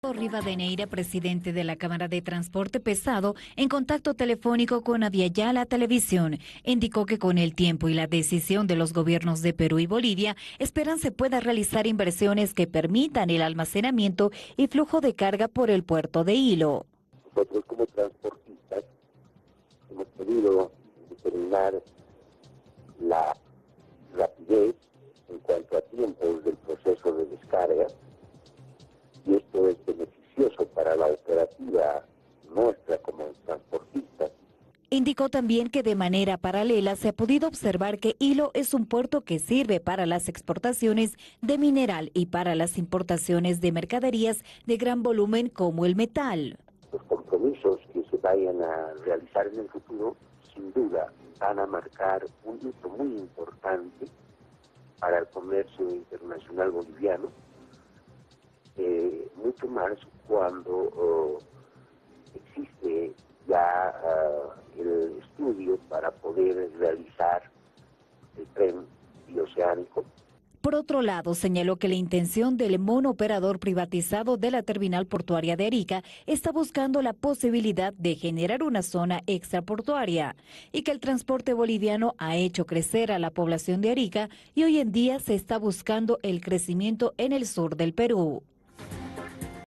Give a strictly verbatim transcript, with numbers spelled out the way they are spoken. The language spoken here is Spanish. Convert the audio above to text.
Rivadeneira, presidente de la Cámara de Transporte Pesado, en contacto telefónico con Aviala Televisión, indicó que con el tiempo y la decisión de los gobiernos de Perú y Bolivia, esperan se pueda realizar inversiones que permitan el almacenamiento y flujo de carga por el puerto de Ilo. Nosotros como transportistas hemos podido determinar la rapidez en cuanto a tiempos del proceso de descarga, y esto es beneficioso para la operativa nuestra como transportistas. Indicó también que de manera paralela se ha podido observar que Ilo es un puerto que sirve para las exportaciones de mineral y para las importaciones de mercaderías de gran volumen como el metal. Los compromisos que se vayan a realizar en el futuro, sin duda, van a marcar un hito muy importante para el comercio internacional boliviano, eh, mucho más cuando oh, existe ya uh, el estudio para poder realizar el tren bioceánico. Por otro lado, señaló que la intención del monooperador privatizado de la terminal portuaria de Arica está buscando la posibilidad de generar una zona extraportuaria y que el transporte boliviano ha hecho crecer a la población de Arica y hoy en día se está buscando el crecimiento en el sur del Perú.